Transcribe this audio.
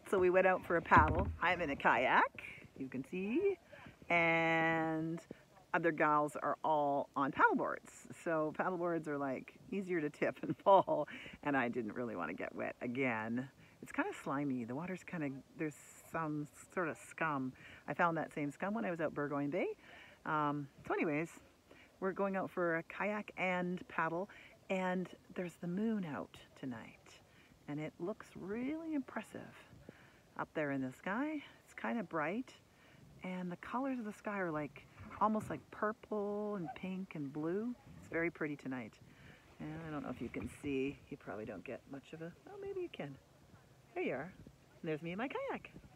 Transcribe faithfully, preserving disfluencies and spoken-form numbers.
So we went out for a paddle. I'm in a kayak, you can see, and other gals are all on paddle boards. So paddle boards are like easier to tip and fall, and I didn't really want to get wet again. It's kind of slimy. The water's kind of, there's some sort of scum. I found that same scum when I was out Burgoyne Bay. Um, so anyways, we're going out for a kayak and paddle, and there's the moon out tonight, and it looks really impressive up there in the sky. It's kind of bright, and the colors of the sky are like almost like purple and pink and blue. It's very pretty tonight. And I don't know if you can see. You probably don't get much of a, well, maybe you can. There you are. And there's me in my kayak.